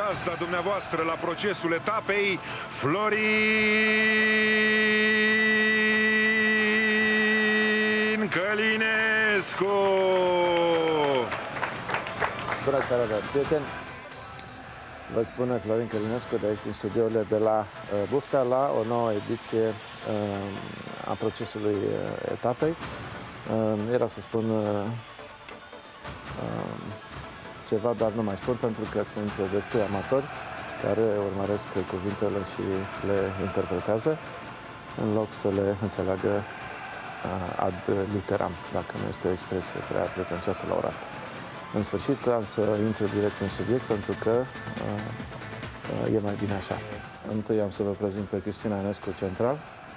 gazda dumneavoastră la procesul etapei, Florin Călinescu. Bună seara, dragi prieteni! Vă spune Florin Călinescu de aici din studiourile de la Buftea la o nouă ediție a procesului etapei. Era să spun ceva, dar nu mai spun pentru că sunt destui amatori care urmăresc cuvintele și le interpretează în loc să le înțeleagă ad literam, dacă nu este o expresie prea pretențioasă la ora asta. În sfârșit, am să intru direct în subiect, pentru că e mai bine așa. Întâi am să vă prezint pe Cristina Enescu, central.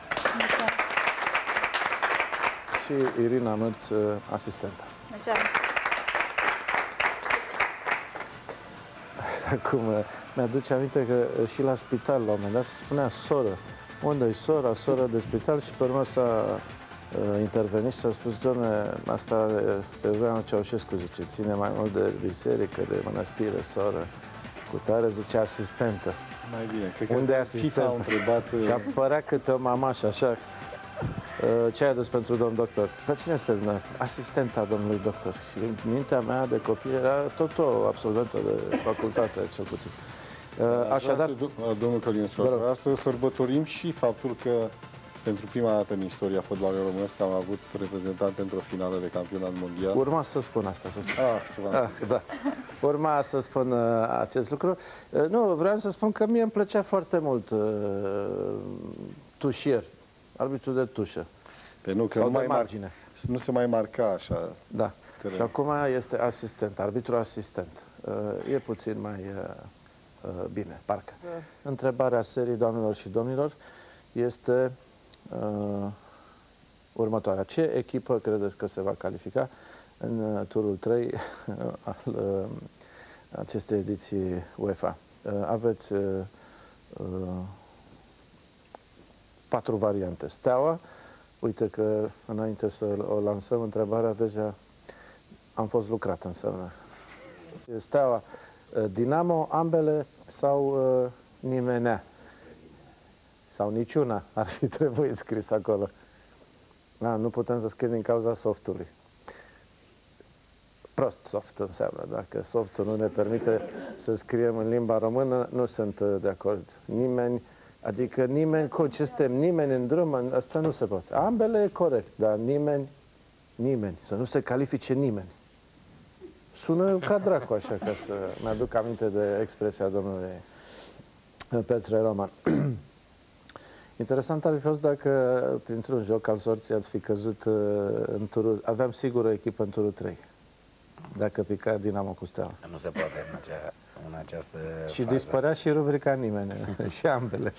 Și Irina Mărț, asistentă. Acum, mi-aduce aminte că și la spital, la un moment dat, se spunea soră. Unde e sora? Soră de spital. Și pe urmă s-a intervenit și s-a spus, doamne, asta pe vremea Ceaușescu, zice, ține mai mult de biserică, de mănăstire, soră, cu tare, zice, asistentă. Mai bine, cred că unde e asistentă? a întrebat... Și apărea câte o mamașă, așa. Ce ai adus pentru domn doctor? Dar cine sunteți dumneavoastră? Asistenta domnului doctor. Și în mintea mea de copil era tot o absolventă de facultate, cel puțin. Așadar, domnul Călinescu, vreau să sărbătorim și faptul că pentru prima dată în istoria fotbalului românesc am avut reprezentant pentru o finală de campionat mondial. Urma să spun asta, să spun. Da. Urma să spun acest lucru. Nu, vreau să spun că mie îmi plăcea foarte mult tușier, arbitru de tușă. Pe nu, că sau nu, de margine. Nu se mai marca așa. Da. Și acum este asistent, arbitru asistent. E puțin mai bine, parcă. Întrebarea serii, doamnelor și domnilor, este următoarea. Ce echipă credeți că se va califica în turul 3 al acestei ediții UEFA? Aveți 4 variante. Steaua, uite că înainte să o lansăm întrebarea, deja am fost lucrat înseamnă. Steaua, Dinamo, ambele sau nimenea? Sau niciuna ar fi trebuit scris acolo. Nu putem să scriem din cauza softului. Prost soft înseamnă. Dacă softul nu ne permite să scriem în limba română, nu sunt de acord. Nimeni, adică nimeni, ce suntem, nimeni în drum, asta nu se poate. Ambele e corect, dar nimeni, să nu se califice nimeni. Sună ca dracu așa, ca să mi-aduc aminte de expresia domnului Petre Roman. Interesant ar fi fost dacă, printr-un joc al sorții, ați fi căzut în turul... Aveam sigur o echipă în turul 3. Dacă pica Dinamo cu Steaua. Nu se poate în această și fază. Dispărea și rubrica nimeni. Și ambele.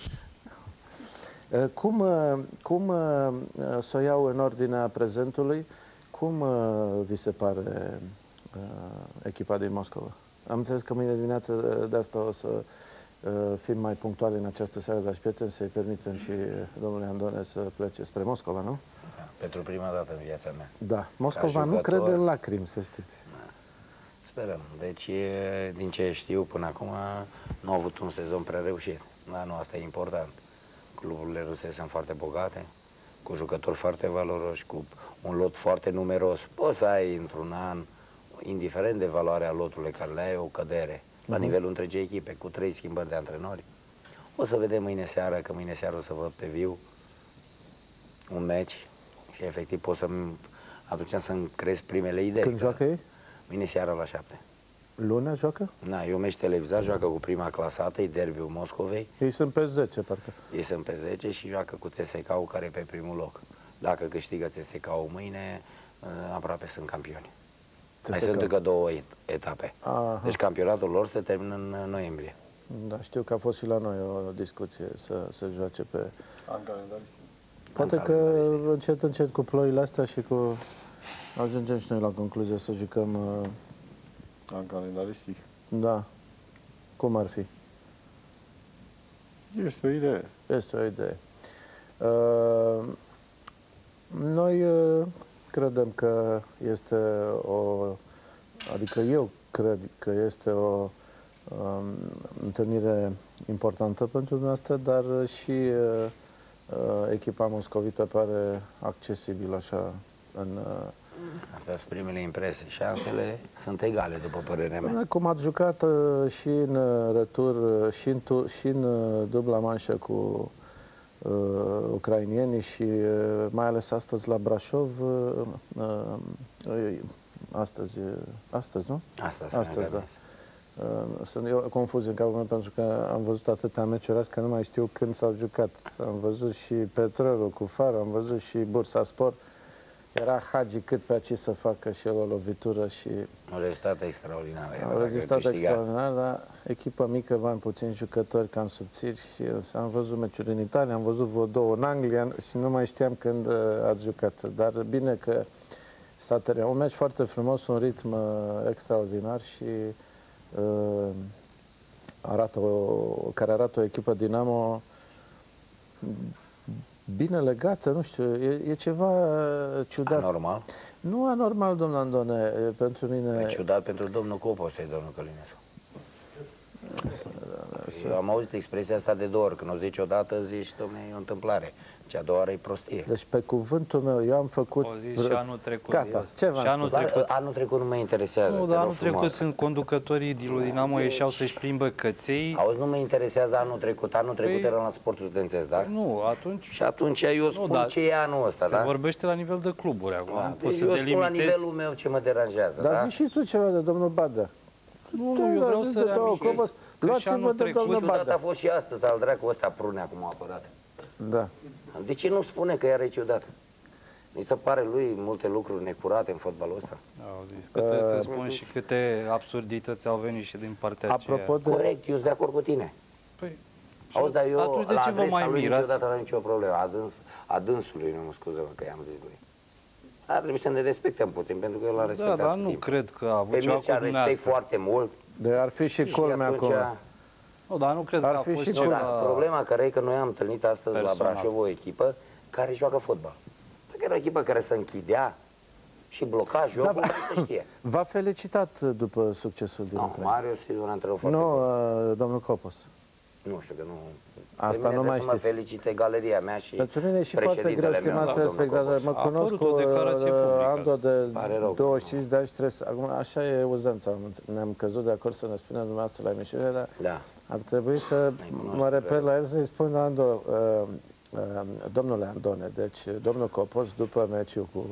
Cum să o iau în ordinea prezentului? Cum vi se pare echipa din Moscova? Am înțeles că mâine dimineață de asta o să fim mai punctuali în această seară, dragi prieteni, să-i permitem și domnului Andone să plece spre Moscova, nu? Da, pentru prima dată în viața mea. Da. Moscova nu crede în lacrimi, să știți. Da. Sperăm. Deci, din ce știu până acum, nu au avut un sezon prea reușit. Da, nu, asta e important. Cluburile ruse sunt foarte bogate, cu jucători foarte valoroși, cu un lot foarte numeros. Poți să ai într-un an, indiferent de valoarea lotului care le ai, o cădere la nivelul întregii echipe, cu 3 schimbări de antrenori. O să vedem mâine seară, că mâine seară o să văd pe viu un meci și efectiv pot să-mi aducem să-mi cresc primele idei. Când joacă ei? Mâine seară la 7. Lunea joacă? Na, e un meci televizat, joacă cu prima clasată, e derbiul Moscovei. Ei sunt pe 10, parcă. Ei sunt pe 10 și joacă cu CSKA-ul, care e pe primul loc. Dacă câștigă CSKA-ul mâine, aproape sunt campioni. Mai sunt încă 2 etape. Aha. Deci campionatul lor se termină în noiembrie. Da, știu că a fost și la noi o discuție să se joace pe... An calendaristic. Poate că încet, încet cu ploile astea și cu... Ajungem și noi la concluzie să jucăm... An calendaristic. Da. Cum ar fi? Este o idee. Este o idee. Noi credem că este o... Adică eu cred că este o întâlnire importantă pentru dumneavoastră, dar și echipa moscovită pare accesibilă așa în... Astea sunt primele impresii. Șansele sunt egale, după părerea mea. Cum ați jucat și în retur, și în dubla manșă cu ucrainienii și mai ales astăzi la Brașov, astăzi, nu? Astăzi, da. Sunt eu confuz în capul meu pentru că am văzut atâtea meciuri azi că nu mai știu când s-au jucat. Am văzut și Petrolul cu Faro, am văzut și Bursaspor. Era Hagi cât pe aici să facă și el o lovitură și... O rezultat extraordinar. O rezultat extraordinar, dar echipă mică, bani puțini jucători, cam subțiri și am văzut meciuri în Italia, am văzut vreo două în Anglia și nu mai știam când ați jucat. Dar bine că s-a terminat. Un meci foarte frumos, un ritm extraordinar și care arată o echipă Dinamo bine legată, nu știu, e ceva ciudat. Anormal? Nu anormal, domnul Andone, pentru mine... E ciudat pentru domnul Coposei, domnul Călinescu. Eu am auzit expresia asta de 2 ori. Când o zici odată, zici, dom'le, e o întâmplare. Cea a doua oară e prostie. Deci, pe cuvântul meu, eu am făcut... O zi și anul trecut. Gata, ce v-am spus? Anul trecut nu mă interesează. Nu, dar anul trecut sunt conducătorii din Dinamo, ieșeau să-și plimbă căței. Auzi, nu mă interesează anul trecut. Anul trecut eram la Sportul Studențesc, da? Nu, atunci... Și atunci eu spun ce e anul ăsta, da? Se vorbește la nivel de cluburi acum. Deci eu spun la nivelul meu ce mă deranjează, da? Dar zici și tu ceva de domnul Badea. Nu, eu vreau să reamintesc că și anul trecut... Nu știu, dată a fost și astăzi, al dracu ăsta Prune acum a apărat. Da. De ce nu spune că iar e ciudat? Mi se pare lui multe lucruri necurate în fotbalul ăsta. Au zis că trebuie să spun și câte absurdități au venit și din partea aceea. Corect, eu sunt de acord cu tine. Păi, auzi, dar eu atunci de la ce vă mai lui mirați? niciodată n-am nicio problemă. Adânsului, nu mă scuză-mă că i-am zis lui. Ar trebui să ne respectăm puțin, pentru că el a respectat. Da, dar nu cred că a avut ceva cu dumneavoastră. Respect foarte mult. De ar fi și culmea acum. Nu, dar nu cred că a fost ceva... Problema care e că noi am întâlnit astăzi la Brașov o echipă care joacă fotbal. Dacă era o echipă care se închidea și bloca jocul, să știe. V-a felicitat după succesul din Ucraina. Marius e un antrenor foarte bun. Nu, domnul Copos. Nu știu că nu... Asta nu mai știți. Să mă felicite galeria mea și pentru mine e și foarte greu, stimați telespectatori. Mă cunosc cu Ando de 25 de ani și trebuie să... Acum, așa e uzanța. Ne-am căzut de acord să ne spunem dumneavoastră la emisiune, dar ar trebui să mă reper la el să-i spun Ando, domnule Andone, deci domnul Copos, după meciul cu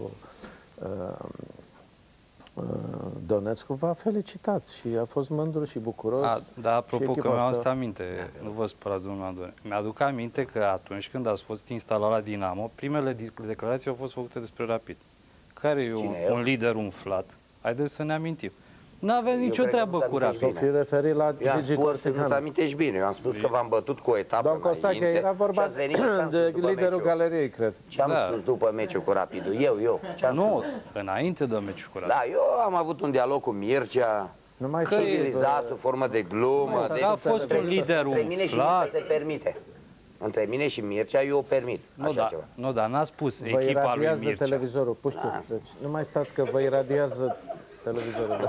Donetsk v-a felicitat și a fost mândru și bucuros. Da, apropo că mi-am asta aminte, nu vă spărați, domnul Andone. Mi-aduc aminte că atunci când ați fost instalat la Dinamo, primele declarații au fost făcute despre Rapid. Care e un lider umflat? Haideți să ne amintim. Nu aveți nicio treabă cu Rapid. S-o fi referit la Gigi Corsican. Nu-ți amintești bine. Eu am spus că v-am bătut cu o etapă înainte. Era vorba de liderul galeriei, cred. Ce-am spus după meciul cu Rapidul? Eu. Nu, înainte de meciul cu Rapid. Da, eu am avut un dialog cu Mircea, civilizat, sub formă de glumă. A fost un lider umflat. Între mine și Mircea se permite. Între mine și Mircea eu o permit așa ceva. Nu, dar n-a spus echipa lui Mircea. Vă iradiază televizorul, puși tu. Deci, nu mai stați că vă iradiază televizorul.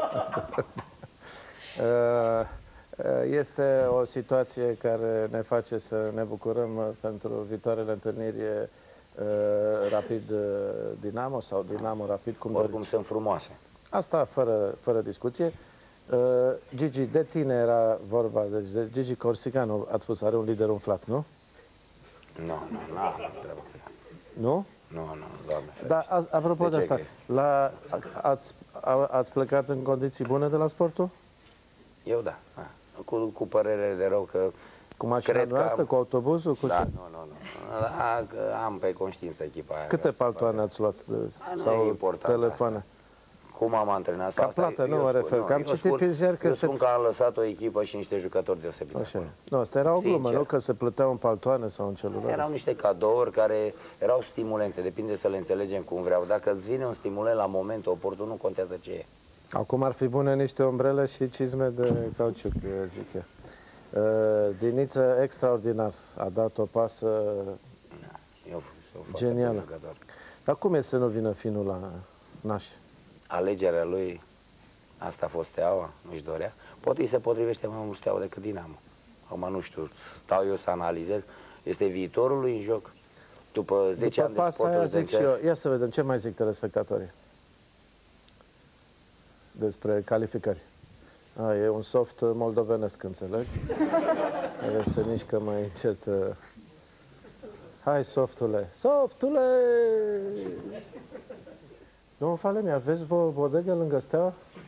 Este o situație care ne face să ne bucurăm pentru viitoarele întâlniri Rapid Dinamo sau Dinamo Rapid, cum oricum sunt frumoase. Asta fără discuție. Gigi, de tine era vorba, deci de Gigi Corsicanu, ați spus, are un lider umflat, nu? Nu, treabă. Nu? Nu, Doamne ferește. Dar apropo de asta, ați plecat în condiții bune de la Sportul? Eu da. Cu părere de rău că... Cu mașina noastră, cu autobuzul? Cu da, nu. Am pe conștiință echipa aia. Câte paltoane ați luat? Sau telefoane? Asta. Cum am antrenat ca plată, nu mă refer. Că am citit pe ziar că spun că am lăsat o echipă și niște jucători deosebiți. Așa. Nu, asta era o glumă, nu? Că se plăteau în paltoane sau în celular. Erau niște cadouri care erau stimulente, depinde să le înțelegem cum vreau. Dacă îți vine un stimulent la momentul oportun, nu contează ce e. Acum ar fi bune niște ombrele și cizme de cauciuc, zic eu. Diniță extraordinar. A dat o pasă genială. Dar cum e să nu vină Finul la naș? Alegerea lui Asta a fost Steaua, nu-și dorea. Poate îi se potrivește mai mult Steaua decât Dinamo. Acum nu știu, stau eu să analizez. Este viitorul lui în joc. După 10 ani de sportul zâncesc. Ia să vedem ce mai zic telespectatorii despre calificări. E un soft moldovenesc, înțeleg. Care se mișcă mai încet. Hai, softule! Softule! Domnul Falemi, aveți o bodegă lângă Steaua?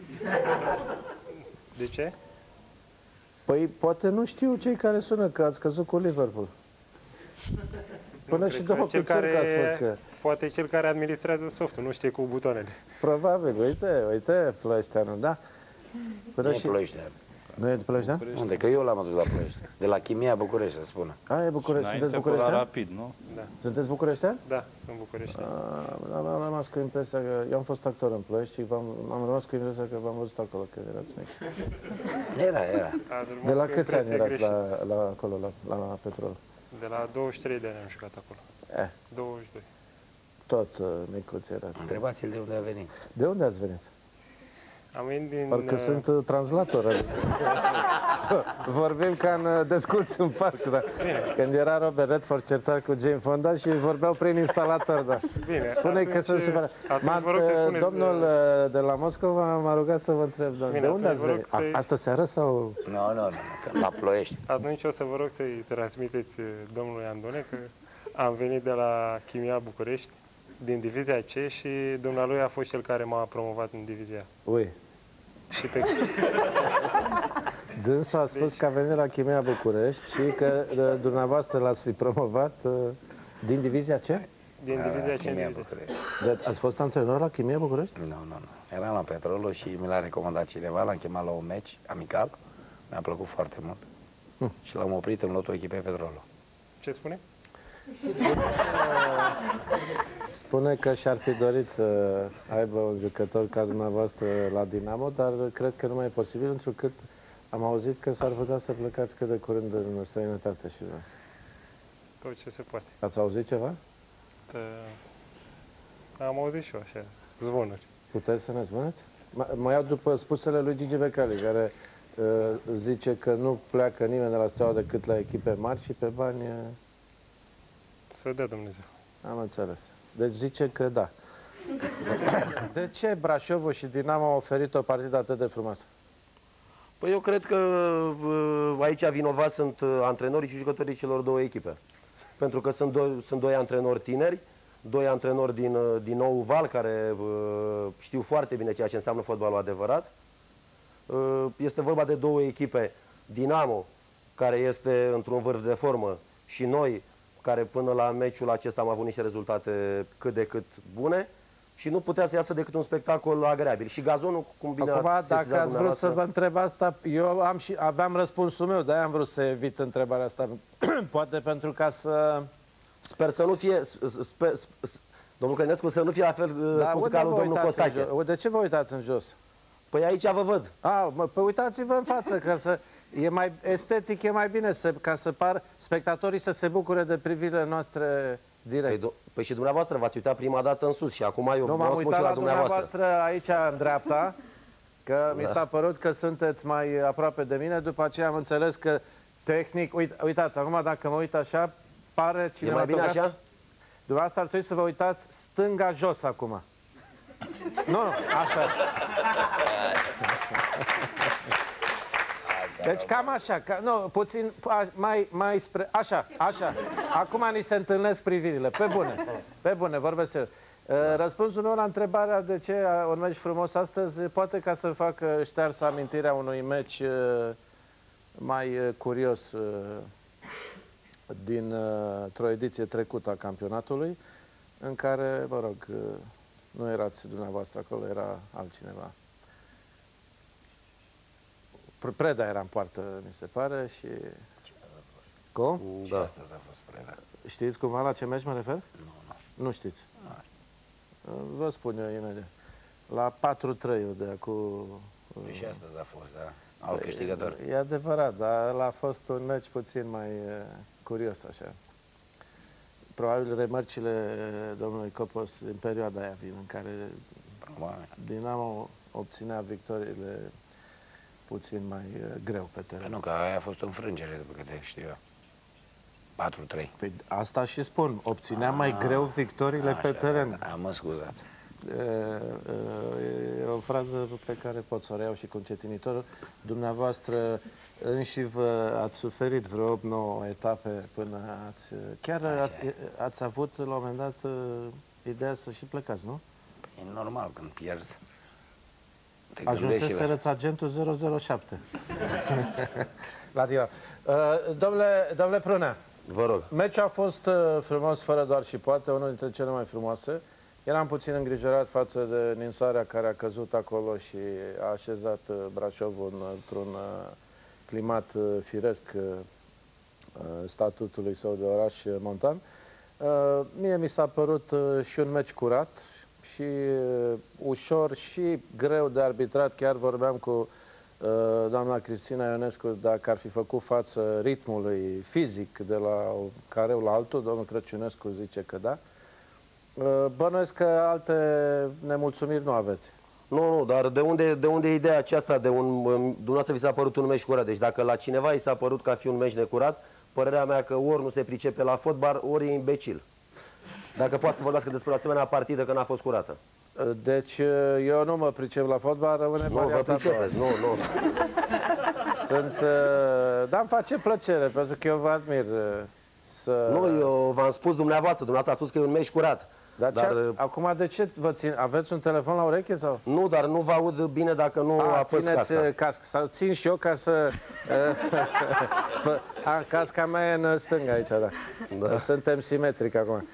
De ce? Păi, poate nu știu cei care sună că ați căzut cu Liverpool. Până și două cu Țurca ați fost că... Poate cel care administrează softul, nu știe cu butoanele. Probabil, uite, Ploieșteanul, da? Până și... Ploieștean. Nu e de Ploieștean? Unde? Că eu l-am adus la Ploiești. De la Chimia București, să spună. E București. Sunteți bucureștean? Rapid, nu? Da. Sunteți bucureștean? Da, sunt bucureștean. Am rămas cu impresia că... Eu am fost actor în Ploiești și am rămas cu impresia că v-am văzut acolo, că erați mici. Era. De la câți ani erați acolo, la Petrol? De la 23 de ani am jucat acolo. 22. Tot micuți erați. Întrebați-l de unde a venit. De unde ați venit? Am venit din... Parcă sunt translator. Vorbim ca în Desculți în parc, da. Când era Robert Redford certat cu Jane Fonda și vorbeau prin instalator, da. Bine, spune că sunt super... Domnul de la Moscova m-a rugat să vă întreb, de unde ați venit? Astă seară sau... Nu, la Ploiești. Atunci o să vă rog să-i transmiteți domnului Andone că am venit de la Chimia București, din divizia C, și dumnealui a fost cel care m-a promovat în divizia. Ui. Și pe... Dânsul a spus că a venit la Chimia București și că dumneavoastră l-ați fi promovat din divizia ce? Din divizia Chimia București. Ați fost antrenor la Chimia București? Nu. Eram la Petrolul și mi l-a recomandat cineva, l-am chemat la un meci amical. Mi-a plăcut foarte mult. Și l-am oprit în lotul echipei Petrolul. Ce spune? Spune că și-ar fi dorit să aibă un jucător ca dumneavoastră la Dinamo, dar cred că nu mai e posibil, întrucât am auzit că s-ar putea să plecați cât de curând în străinătate și dumneavoastră. Tot ce se poate. Ați auzit ceva? Am auzit și eu așa, zvonuri. Puteți să ne spuneți? Mă iau după spusele lui Gigi Becali, care zice că nu pleacă nimeni de la Steaua decât la echipe mari și pe bani... Să dea Dumnezeu. Am înțeles. Deci zice că da. De ce Brașovul și Dinamo au oferit o partidă atât de frumoasă? Păi eu cred că aici vinovați sunt antrenorii și jucătorii celor două echipe. Pentru că sunt doi antrenori tineri, doi antrenori din Nou Val, care știu foarte bine ceea ce înseamnă fotbalul adevărat. Este vorba de două echipe, Dinamo, care este într-un vârf de formă, și noi, care până la meciul acesta am avut niște rezultate cât de cât bune și nu putea să iasă decât un spectacol agreabil. Și gazonul, cum bine acum, ați sesizat dacă ați vrut să vă întreb asta, eu aveam răspunsul meu, de-aia am vrut să evit întrebarea asta. Poate pentru ca să... Sper să nu fie... Domnul Călinescu, să nu fie la fel spus ca lui domnul Costache. De ce vă uitați în jos? Păi aici vă văd. Păi uitați-vă în față, că e mai estetic, e mai bine, ca să par spectatorii să se bucure de privirile noastre direct. Păi și dumneavoastră v-ați uitat prima dată în sus și acum eu nu m-am uitat la dumneavoastră aici în dreapta, că mi s-a părut că sunteți mai aproape de mine, după aceea am înțeles că tehnic, uitați, acum dacă mă uit așa, pare cinematograf. E mai bine așa? Dumneavoastră ar trebui să vă uitați stânga jos acum. Nu, așa. Deci cam așa, nu, puțin mai spre, așa. Acum ni se întâlnesc privirile, pe bune, vorbesc serios. Răspunsul meu la întrebarea de ce un meci frumos astăzi, poate ca să facă ștearsă amintirea unui meci mai curios dintr-o ediție trecută a campionatului, în care, mă rog, nu erați dumneavoastră acolo, era altcineva. Preda era în poartă, mi se pare, și... Cum? Și astăzi a fost Preda. Știți cumva la ce meci mă refer? Nu știți. Vă spun eu imediat. La 4-3 de acum... Și astăzi a fost, da. Alt câștigător. E adevărat, dar a fost un meci puțin mai curios, așa. Probabil remarcile domnului Copos în perioada aia vin, în care Dinamo obținea victoriile puțin mai greu pe teren. Nu, că aia a fost o înfrângere, după câte știu eu. 4-3. Păi asta și spun, obținea mai greu victoriile pe teren. Mă scuzați. E o frază pe care pot să o reiau și cu încetinitorul. Dumneavoastră înși vă ați suferit vreo 8-9 etape până ați... Chiar ați avut la un moment dat ideea să și plecați, nu? E normal când pierzi. Ajunseserăți agentul 007. La Dinamo. Domnule Prunea, vă rog. Meciul a fost frumos, fără doar și poate, unul dintre cele mai frumoase. Eram puțin îngrijorat față de ninsoarea care a căzut acolo și a așezat Brașovul într-un climat firesc statutului său de oraș montan. Mie mi s-a părut și un meci curat și ușor și greu de arbitrat. Chiar vorbeam cu doamna Cristina Ionescu dacă ar fi făcut față ritmului fizic de la careu la altul. Domnul Crăciunescu zice că da. Bănuiesc că alte nemulțumiri nu aveți. Nu, dar de unde e ideea aceasta de dumneavoastră vi s-a părut un meci curat? Deci dacă la cineva i s-a părut că a fi un meci necurat, părerea mea că ori nu se pricepe la fotbal, ori e imbecil. Dacă poate să vorbească despre o asemenea partidă că n-a fost curată. Deci eu nu mă pricep la fotbal, rămâne varianta. Nu, vă pricepeți, nu. Dar îmi face plăcere, pentru că eu vă admir să... Nu, eu v-am spus dumneavoastră a spus că e un meci curat. Dar acum de ce vă țin? Aveți un telefon la ureche sau? Nu, dar nu vă aud bine dacă nu apăs casca. Casca. Sau țin și eu ca să... Casca mea e în stânga aici, da. Suntem simetric acum.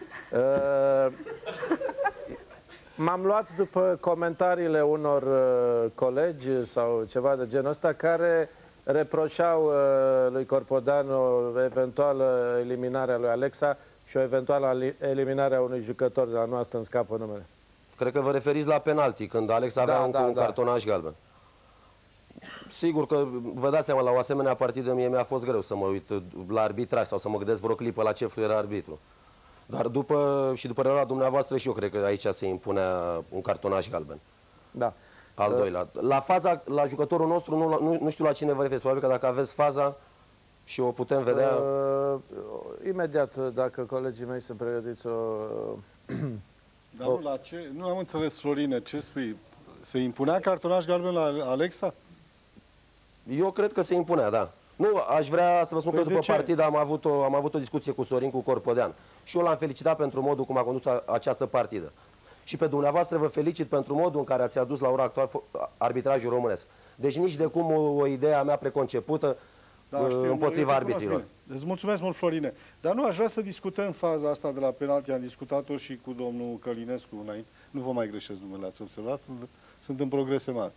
M-am luat după comentariile unor colegi sau ceva de genul ăsta care reproșau lui Corpodan o eventuală eliminare a lui Alexa și o eventuală eliminare a unui jucător de la noastră, în scapă numele. Cred că vă referiți la penalti, când Alex avea un cartonaș galben. Sigur că vă dați seama, la o asemenea partidă mie mi-a fost greu să mă uit la arbitraj sau să mă gândesc vreo clipă la ce fluiera arbitru. Dar după părerea dumneavoastră și eu cred că aici se impunea un cartonaș galben. Da. Al doilea. La jucătorul nostru, nu știu la cine vă referiți, probabil că dacă aveți faza și o putem vedea... Imediat, dacă colegii mei sunt pregătiți Dar nu, la ce? Nu am înțeles, Florine, ce spui? Se impunea cartonaș galben la Alexa? Eu cred că se impunea, da. Nu, aș vrea să vă spun că după partidă am avut o discuție cu Sorin, cu Corpodean. Și eu l-am felicitat pentru modul cum a condus această partidă. Și pe dumneavoastră vă felicit pentru modul în care ați adus la ora actuală arbitrajul românesc. Deci nici de cum o idee a mea preconcepută împotriva arbitrilor. Îți mulțumesc mult, Florine. Dar nu, aș vrea să discutăm faza asta de la penalti. Am discutat-o și cu domnul Călinescu înainte. Nu vă mai greșesc numele, ați observat? Sunt în progrese mari.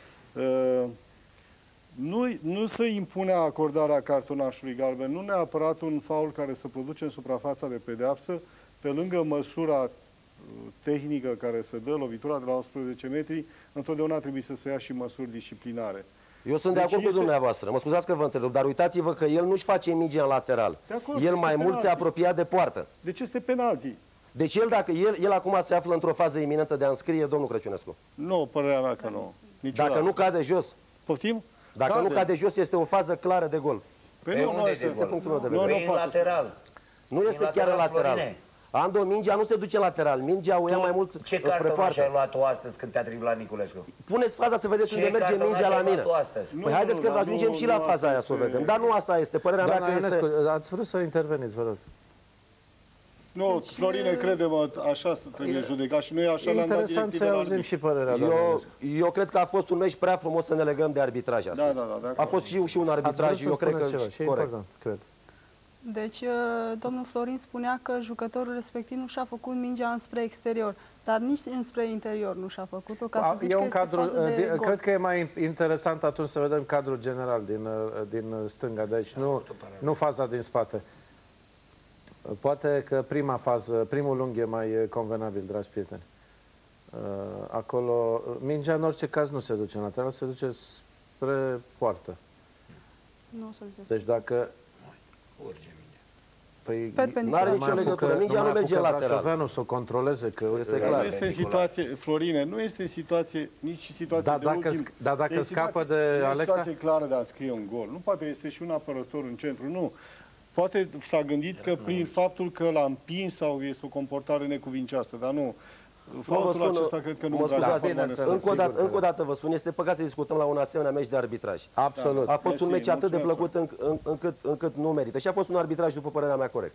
Nu se impune acordarea cartonașului galben, nu neapărat un faul care să produce în suprafața de pedeapsă, pe lângă măsura tehnică care se dă, lovitura de la 11 metri, întotdeauna trebuie să se ia și măsuri disciplinare. Eu sunt de acord cu dumneavoastră, mă scuzați că vă întrerup, dar uitați-vă că el nu-și face mingea în lateral. El mai mult se apropia de poartă. Deci este penalti. Deci el acum se află într-o fază iminentă de a înscrie, domnul Crăciunescu. Nu, părerea mea că nu. Dacă nu cade jos. Poftim? Dacă nu cade jos, este o fază clară de gol. Pe unde este punctul meu de vedere? Nu, lateral. Nu este chiar în lateral. Ando, mingea nu se duce în lateral, mingea o ia mai mult spre poartă. Ce cartonaș ai luat-o astăzi când te-a triblat Niculescu? Puneți faza să vedeți unde merge mingea la mine. Păi haideți că ajungem și la faza aia să o vedem. Dar nu asta este, părerea mea că este... Ați vrut să interveniți, vă rog. Nu, Florine, crede-mă, așa trebuie judecat și noi așa le-am dat directivele să auzim și părerea. Eu cred că a fost un meci prea frumos să ne legăm de arbitraj astăzi. A fost și un arbitraj, eu cred că corect. Deci, domnul Florin spunea că jucătorul respectiv nu și-a făcut mingea înspre exterior, dar nici înspre interior nu și-a făcut-o, ca să zici că este fază de gol. Cred că e mai interesant atunci să vedem cadrul general din stânga, deci nu faza din spate. Poate că primul lung e mai convenabil, dragi prieteni. Acolo, mingea în orice caz nu se duce în lateral, se duce spre poartă. Nu se duce spre Deci dacă... Păi, n-are nicio legătură, mingea nu merge lateral. Brașoveanu să o controleze, că este clar. Nu este în situație, Florine, nu este în situație, nici situație de ultim. Dar dacă scapă de Alexa? E o situație clară de a scrie un gol. Nu poate, este și un apărător în centru, nu. Poate s-a gândit că prin faptul că l-a împins sau este o comportare necuvincioasă, dar nu. Faultul acesta cred că nu încă o dată vă spun, este păcat să discutăm la un asemenea meci de arbitraj. Absolut. A fost un meci atât de plăcut încât nu merită. Și a fost un arbitraj, după părerea mea, corect.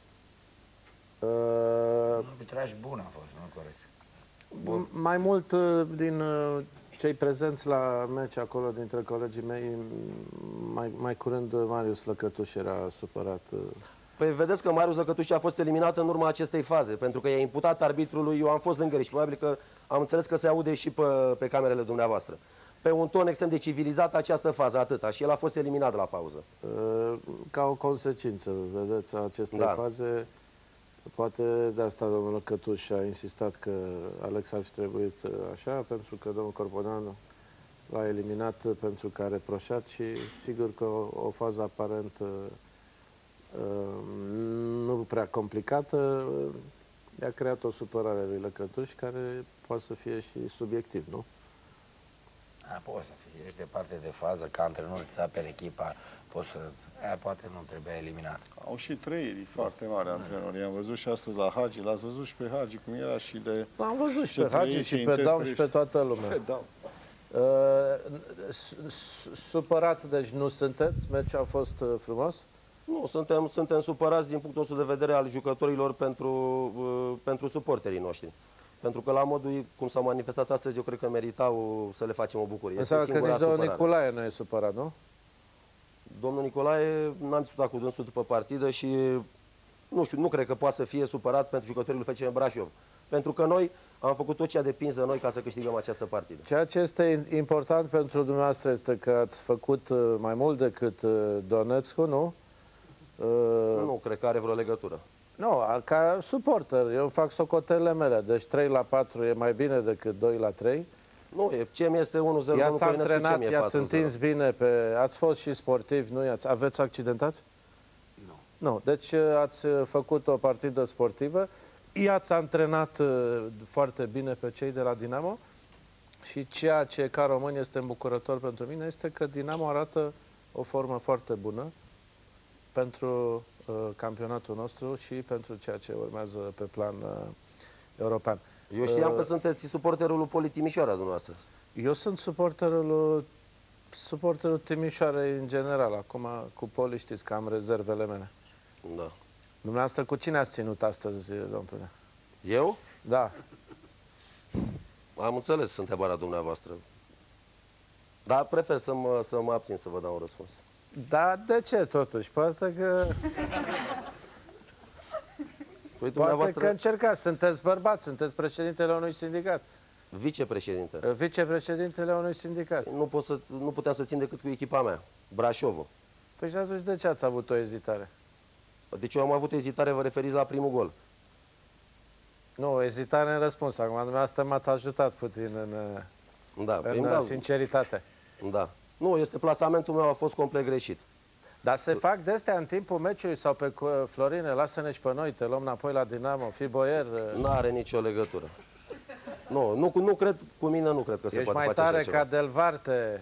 Un arbitraj bun a fost, nu corect. Bun. Mai mult din cei prezenți la meci acolo, dintre colegii mei, mai curând Marius Lăcătuș era supărat. Păi vedeți că Marius Lăcătuș a fost eliminat în urma acestei faze, pentru că i-a imputat arbitrului, eu am fost lângă el și probabil că am înțeles că se aude și pe camerele dumneavoastră. Pe un ton extrem de civilizat această fază, atâta, și el a fost eliminat la pauză. Ca o consecință, vedeți, a acestei faze, poate de asta domnul Lăcătuș a insistat că Alex ar fi trebuit așa, pentru că domnul Corponeanu l-a eliminat pentru că a reproșat și sigur că o fază aparent nu prea complicată i-a creat o supărare lui Lăcătuș care poate să fie și subiectiv, nu? Poate să fie, ești departe de fază, ca antrenor îți apere echipa, poți să... poate nu trebuie eliminat. Au și trăiri foarte mari antrenori. I-am văzut și astăzi la Hagi, l-ați văzut și pe Hagi, cum era și de... L-am văzut și pe Hagi și pe Daum și pe toată lumea. Supărat, deci nu sunteți? Meciul a fost frumos? Nu, suntem supărați din punctul nostru de vedere al jucătorilor pentru suporterii noștri. Pentru că la modul cum s-au manifestat astăzi, eu cred că meritau să le facem o bucurie. Înseamnă că nici domnul Nicolae nu e supărat, nu? Domnul Nicolae, n-am discutat cu dânsul după partidă și nu știu, nu cred că poate să fie supărat pentru jucătorii lui FCM Brașov. Pentru că noi am făcut tot ce a depins de noi ca să câștigăm această partidă. Ceea ce este important pentru dumneavoastră este că ați făcut mai mult decât Donetscu, nu? Nu cred că are vreo legătură. Nu, ca suporter, eu fac socotelele mele, deci 3-4 e mai bine decât 2-3. Nu, ce mi este 1-0. I-ați antrenat, i-ați întins bine, ați fost și sportivi, nu aveți accidentați? Nu. Nu, deci ați făcut o partidă sportivă, i-ați antrenat foarte bine pe cei de la Dinamo și ceea ce ca român este îmbucurător pentru mine este că Dinamo arată o formă foarte bună pentru campionatul nostru și pentru ceea ce urmează pe plan european. Eu știam că sunteți suporterul lui Poli Timișoara, dumneavoastră. Eu sunt suporterul Timișoarei în general. Acum cu Poli știți că am rezervele mele. Da. Dumneavoastră cu cine ați ținut astăzi, domnule? Eu? Da. Am înțeles întrebarea dumneavoastră. Dar prefer să mă abțin să vă dau un răspuns. Da, de ce totuși? Poate că... Păi, poate că încercați, sunteți bărbați, sunteți președintele unui sindicat. Vicepreședinte. Vicepreședintele unui sindicat. Nu puteam să țin decât cu echipa mea, Brașovul. Păi și atunci de ce ați avut o ezitare? Deci eu am avut ezitare, vă referiți la primul gol. Nu, ezitare în răspuns. Acum dumneavoastră m-ați ajutat puțin în sinceritate. Da. Nu, plasamentul meu a fost complet greșit. Dar se fac de-astea în timpul meciului sau pe Florine, lasă-ne și pe noi, te luăm înapoi la Dinamo, fii boier. Nu are nicio legătură. Nu cred, cu mine nu cred că se poate face așa ceva. Ești mai tare ca Del Varte.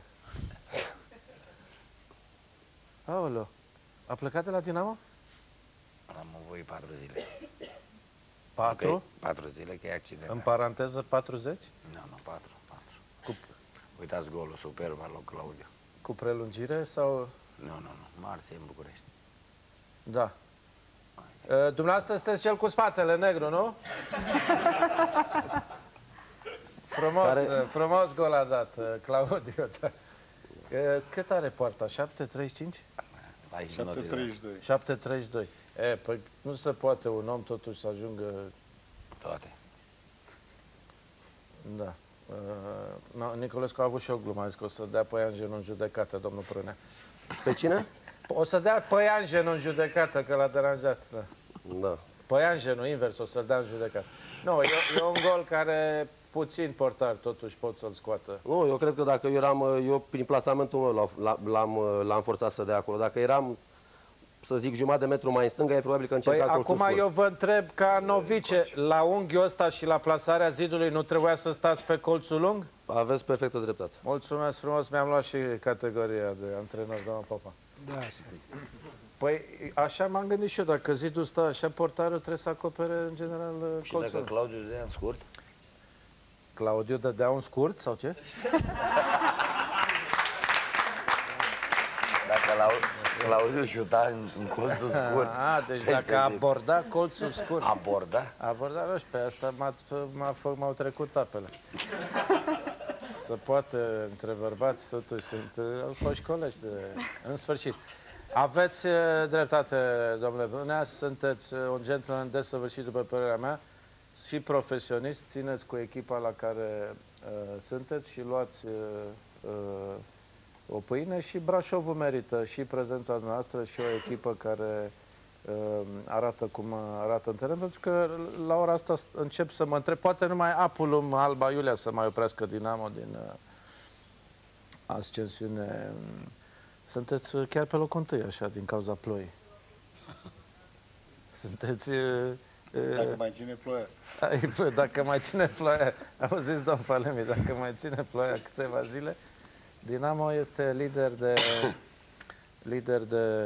Aoleu, a plecat de la Dinamo? Am învoit 4 zile. 4? Okay, 4 zile, că e accident. În paranteză 40? Nu, 4. Uitați golul superb al lui Claudiu. Cu prelungire sau... Nu, marție în București. Da. Dumneavoastră sunteți cel cu spatele negru, nu? Frumos gol a dat Claudiu. Cât are poarta? 7,35? 7,32. 7,32. Păi nu se poate un om totuși să ajungă... Toate. Da. Niculescu a avut și o glumă, a zis că o să dea Păianjenul în judecată, domnul Prânea. Pe cine? O să dea Păianjenul în judecată, că l-a deranjat. Da. Păianjenul, invers, o să-l dea în judecată. Nu, e un gol care puțin portari totuși pot să-l scoată. Nu, eu cred că dacă eu prin plasamentul meu l-am forțat să dea acolo. Dacă eram să zic, jumătate de metru mai în stânga, e probabil că încerca colțul acum scurt. eu vă întreb ca novice, la unghiul ăsta și la plasarea zidului nu trebuia să stați pe colțul lung? Aveți perfectă dreptate. Mulțumesc frumos, mi-am luat și categoria de antrenor, doamna Popa. Da. Păi așa m-am gândit și eu, dacă zidul stă așa, portarul trebuie să acopere în general colțul. Și dacă Claudiu dădea în scurt? Claudiu dădea un scurt sau ce? Dacă Claudiu șuta în colțul scurt. Deci dacă aborda colțul scurt. Aborda? Aborda, nu știu, pe asta m-au trecut apele. Să poate, între bărbați, totuși, au fost colegi în sfârșit. Aveți dreptate, domnule Brunea, sunteți un gentleman desăvârșit, după părerea mea, și profesionist, țineți cu echipa la care sunteți și luați o pâine și Brașovul merită și prezența noastră și o echipă care arată cum arată în teren, pentru că la ora asta încep să mă întreb, poate numai Apulum, Alba Iulia să mai oprească Dinamo din ascensiune. Sunteți chiar pe locul întâi, așa, din cauza ploii. Sunteți... Dacă mai ține ploaia. Dacă mai ține ploaia. Auziți, domn Falemi, dacă mai ține ploaia câteva zile, Dinamo este lider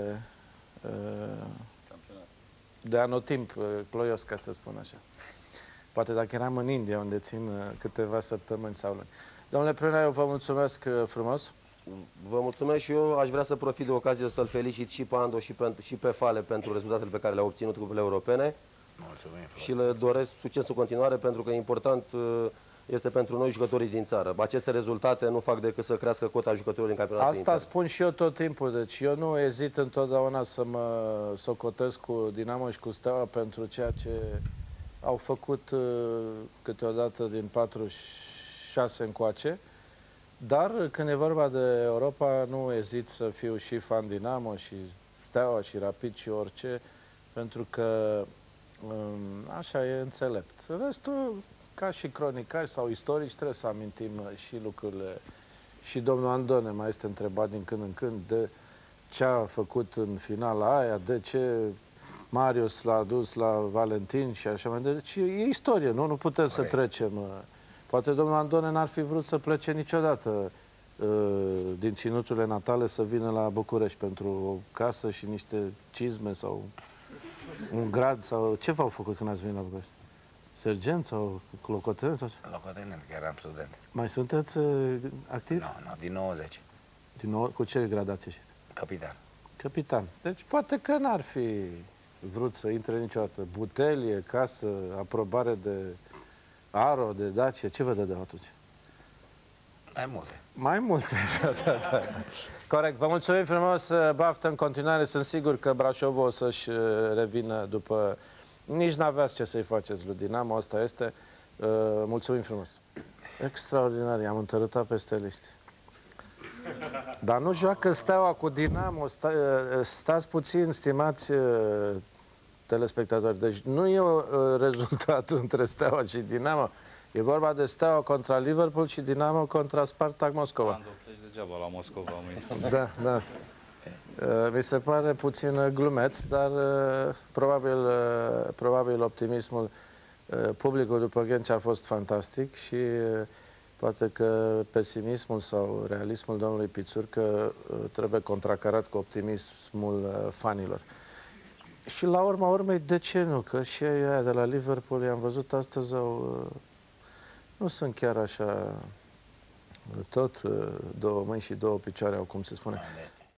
de anotimp ploios, ca să spun așa. Poate dacă eram în India, unde țin câteva săptămâni sau luni. Domnule Prunea, eu vă mulțumesc frumos. Vă mulțumesc și eu aș vrea să profit de ocazie să-l felicit și pe Ando și pe Fale pentru rezultatele pe care le-au obținut cupele europene. Mulțumim, și le doresc succes în continuare, pentru că important este pentru noi jucătorii din țară. Aceste rezultate nu fac decât să crească cota jucătorilor din campionatul intern. Asta spun și eu tot timpul, deci eu nu ezit întotdeauna să mă socotesc cu Dinamo și cu Steaua pentru ceea ce au făcut câteodată din 46 încoace, dar când e vorba de Europa nu ezit să fiu și fan Dinamo și Steaua și Rapid și orice, pentru că așa e înțelept. Restul, ca și cronicari sau istorici, trebuie să amintim și lucrurile. Și domnul Andone mai este întrebat din când în când de ce a făcut în finala aia, de ce Marius l-a dus la Valentin și așa mai departe. Deci e istorie, nu? Nu putem să trecem. Poate domnul Andone n-ar fi vrut să plece niciodată din ținuturile natale să vină la București pentru o casă și niște cizme sau un grad sau ce v-au făcut când ați venit la București? Sergent sau locotenent? Sau ce? Locotenent, că eram student. Mai sunteți activ? Nu, din 90. Cu ce gradați ieșit? Capitan. Capitan. Deci poate că n-ar fi vrut să intre niciodată. Butelie, casă, aprobare de Aro, de Dacia, ce vă dădeau atunci? Mai multe. Mai multe, da. Corect. Vă mulțumim frumos, baftă în continuare. Sunt sigur că Brașovul o să-și revină după... Nici n-aveați ce să-i faceți lui Dinamo, asta este. Mulțumim frumos. Extraordinar, i-am întărâtat pe steliști. Dar nu joacă Steaua cu Dinamo. Stați puțin, stimați telespectatori. Deci nu e rezultatul între Steaua și Dinamo. E vorba de Steaua contra Liverpool și Dinamo contra Spartak Moscova. Ando, pleci degeaba la Moscova mâine. Da, da. Mi se pare puțin glumeț, dar probabil optimismul publicului după Ghencea a fost fantastic și poate că pesimismul sau realismul domnului Pițurcă trebuie contracarat cu optimismul fanilor. Și la urma urmei, de ce nu? Că și aia de la Liverpool, i-am văzut astăzi, nu sunt chiar așa tot două mâini și două picioare, au cum se spune.